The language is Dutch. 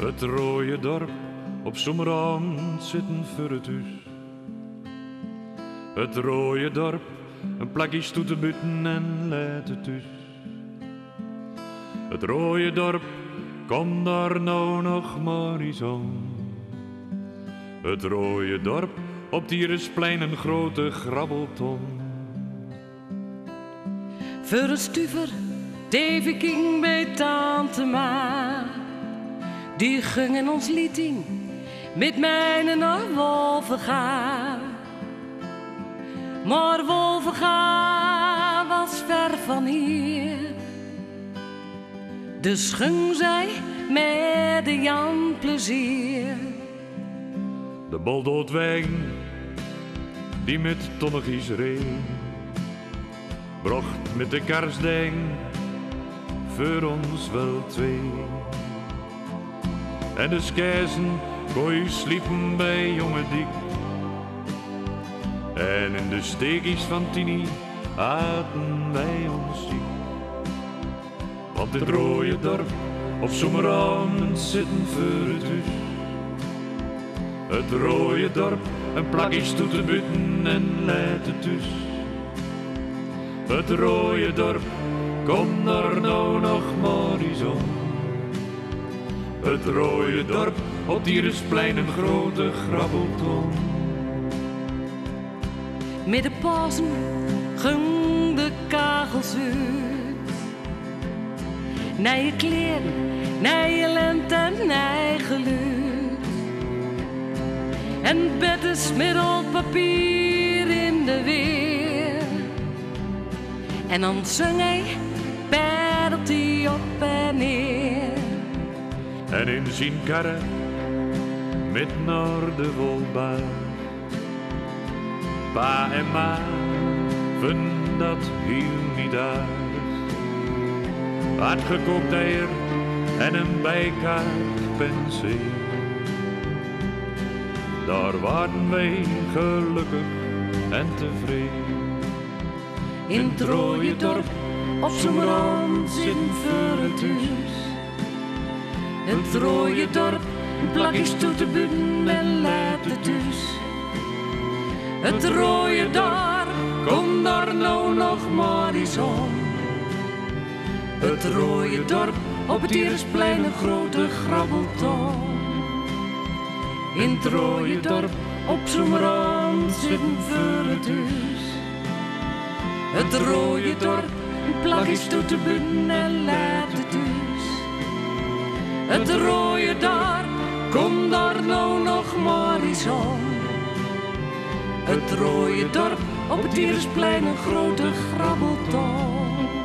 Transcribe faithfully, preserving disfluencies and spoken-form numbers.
Het rode dorp op zomerand zitten voor het huis. Het rode dorp, een plakje stoet te buiten en leidt het thuis. Het rode dorp, kom daar nou nog maar eens aan. Het rode dorp, op Dierensplein een grote grabbelton. Voor een stuver, Davy ging bij tante Ma. Die gingen ons lied in, met mij naar Wolvenga. Maar Wolvenga was ver van hier. Dus ging zij met de Jan plezier. De boldoodwijn, die met tonnigjes reed, bracht met de karsding voor ons wel twee. En de skijzen kon sliepen bij jonge Diek. En in de steekjes van Tini aten wij ons ziek. Want het rode dorp op zomeravond zitten voor het huis. Het rode dorp, een plakje stoet te buiten en leidt het thuis. Het rode dorp, kom daar nou nog maar eens om. Het rode dorp, op Dierensplein een grote grabbelton. Met de Pasen ging de kagels uit. Nije kleren, nije lente en nije geluid. En bettes met al papier in de weer. En dan zong hij, pedelt hij op en neer. En in zijn karre, met naar de wolbaar. Pa en ma vinden dat heel niet aardig. Hardgekookt eier en een bijkaart penseel. Daar waren wij gelukkig en tevreden. In het rode dorp, op zo'n rand zitten voor het huis. Het rode dorp, een plakje stoet te buiten en leidt het thuis. Het rode dorp, kom daar nou nog maar eens om. Het rode dorp, op het Dierensplein een grote grabbelton. In het rode dorp, op zo'n rand zitten voor het huis. Het rode dorp, een plakje stoet te buiten en leidt het thuis. Het rode dorp, kom daar nou nog maar eens om. Het rode dorp, op het Dierensplein een grote grabbelton.